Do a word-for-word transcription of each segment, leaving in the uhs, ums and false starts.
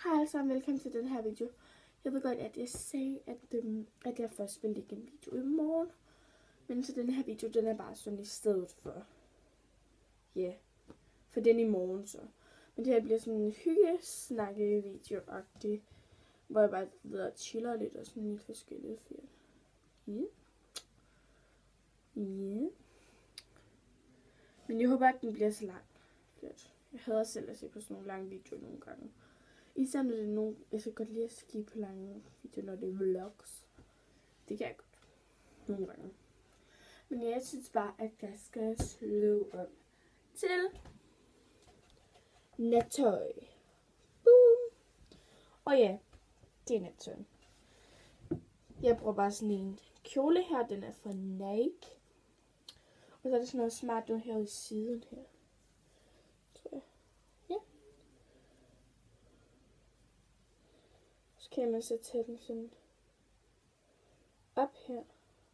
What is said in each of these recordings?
Hej alle sammen, velkommen til den her video. Jeg ved godt, at jeg sagde, at, øhm, at jeg først vil lægge en video i morgen. Men så den her video, den er bare sådan i stedet for. Ja, yeah, for den i morgen så. Men det her bliver sådan en hygge-snakke-video-agtig. Hvor jeg bare sidder og chiller lidt og sådan lidt forskellige fyre. Ja. Yeah. Ja. Yeah. Men jeg håber, at den bliver så lang. Jeg hader selv at se på sådan nogle lange videoer nogle gange. Især når det er nogle, jeg skal godt lide at skippe på lange videoer, når det er vlogs. Det kan jeg godt. Nogle gange. Men jeg synes bare, at jeg skal slå om til nattøj. Boom! Og ja, det er nattøj. Jeg bruger bare sådan en kjole her, den er fra Nike. Og så er det sådan noget smart nu her i siden her. Tror jeg. Ja. Så kan man så tage den sådan op her.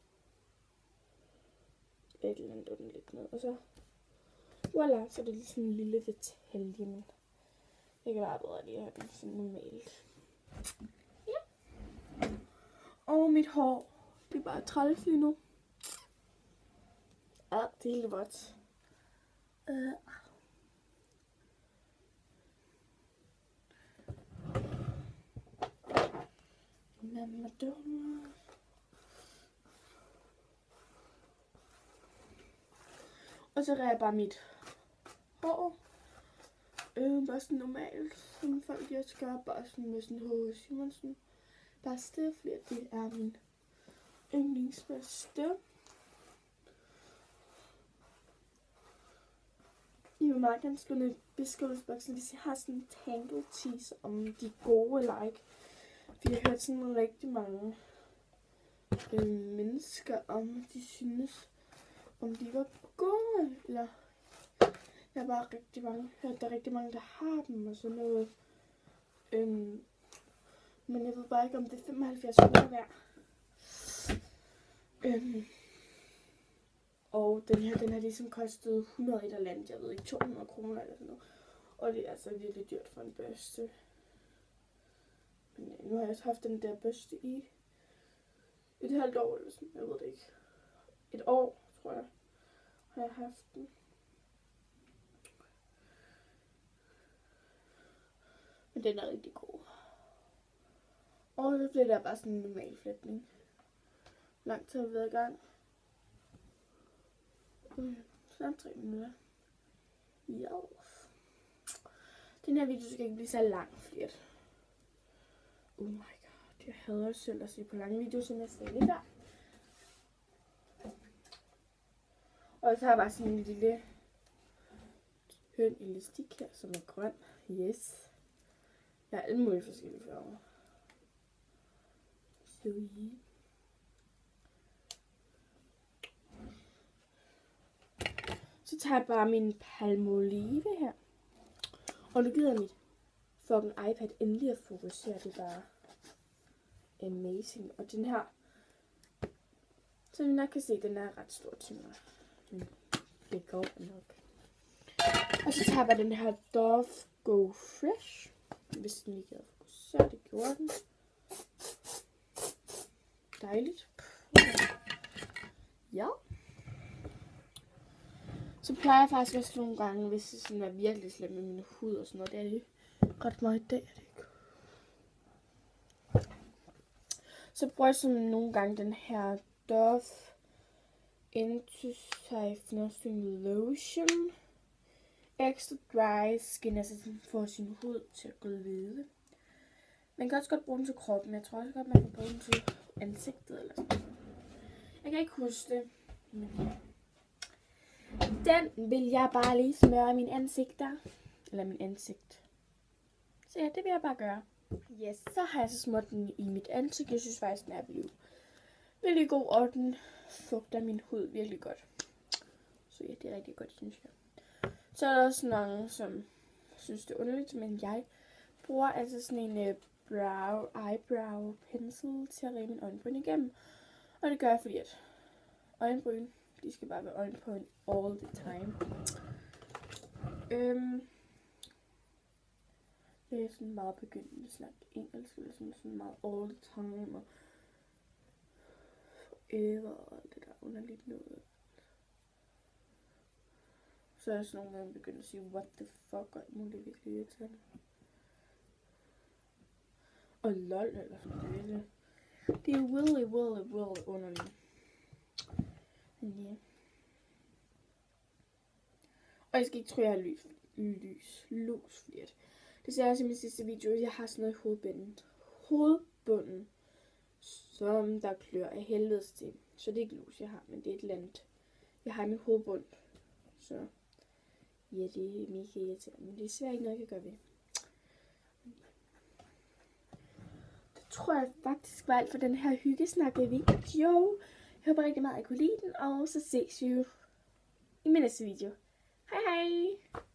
Et eller andet den lidt ned. Og så, voilà, så er det lige sådan en lille detalje, men jeg kan bare bedre lige have den sådan normalt. Ja. Og mit hår, det er bare træls lige nu. Ja, det er helt vådt. Uh. Mamma dummer. Og så reger jeg bare mit hår. Øh, bare sådan normalt, som folk jeg skal bare sådan med sådan H H. Simonsen børste, fordi det er min yndlingsbørste. I vil meget gerne skrive ned i beskrivelsesboksen, hvis jeg har sådan en tangle tease om de gode like. For jeg har hørt sådan rigtig mange øh, mennesker om, de synes, om de var gode. Eller jeg har bare rigtig mange, hørt, der er rigtig mange, der har dem og sådan noget. Øhm, men jeg ved bare ikke, om det er femoghalvfjerds kroner værd. Øhm, og den her, den har ligesom kostet hundrede et eller andet, jeg ved ikke, to hundrede kroner eller sådan noget. Og det er altså virkelig dyrt for en børste. Men nu har jeg også haft den der børste i et halvt år eller sådan, jeg ved det ikke. Et år, tror jeg, har jeg haft den. Men den er rigtig god. Og så bliver der bare sådan en normal flætning. Langt til at have været i gang. Mm, snart tre minutter. Ja. Den her video skal ikke blive så lang, fordi at oh my god, jeg hader selv at se på lange videoer, som jeg sagde lige før. Og så har jeg bare sådan en lille høn elastik her, som er grøn. Yes. Jeg har alle mulige forskellige farver. Så yeah. Så tager jeg bare min Palmolive her. Og nu gider mit fucking iPad endelig at fokusere. Det er bare amazing. Og den her, som I nok kan se, den er ret stor til mig. Men det går nok. Og så tager jeg bare den her Dove Go Fresh. Hvis den lige gider fokusere, det gjorde den. Dejligt. Ja. Så plejer jeg faktisk også nogle gange, hvis det sådan er virkelig slemt med min hud og sådan noget. Det er det ret meget i dag, er det ikke? Så bruger jeg sådan nogle gange den her Dove Anti-Nothing Lotion. Extra dry skin, altså sådan får sin hud til at glide. Man kan også godt bruge den til kroppen, jeg tror også godt, man kan bruge den til ansigtet eller sådan noget. Jeg kan ikke huske det, men ja. Den vil jeg bare lige smøre i min ansigt der. Eller min ansigt. Så ja, det vil jeg bare gøre. Yes, så har jeg så smurt den i mit ansigt. Jeg synes faktisk, den er blevet virkelig god, og den fugter min hud virkelig godt. Så ja, det er rigtig godt, synes jeg. Så er der også nogle, som synes det er underligt, men jeg bruger altså sådan en uh, brow, eyebrow pencil til at rive min øjenbryn igennem. Og det gør jeg, fordi at øjenbryn, de skal bare være øjenbryn all the time. Øhm, Det er sådan meget begyndende at snakke engelsk, eller sådan, sådan meget all the time, og forever, og alt det der underligt noget. Så er jeg sådan nogle gange begyndt at sige, what the fuck, og muligt virkelig irriterende. Og lol, eller sådan noget. Det, det er really, really, really underligt. Men ja. Og jeg skal ikke tro, jeg har lys, lys, lus, fordi at det ser jeg i min sidste video, jeg har sådan noget i hovedbunden. Hovedbunden, som der klør af helvedes til. Så det er ikke lus, jeg har, men det er et eller andet. Jeg har i min hovedbund. Så ja, det er mega irriterende, men det er svært ikke noget, jeg kan gøre ved. Det tror jeg faktisk var alt for den her hyggesnakke video. Jeg håber rigtig meget, at I kunne lide den, og så ses vi jo i min næste video. Hej hej!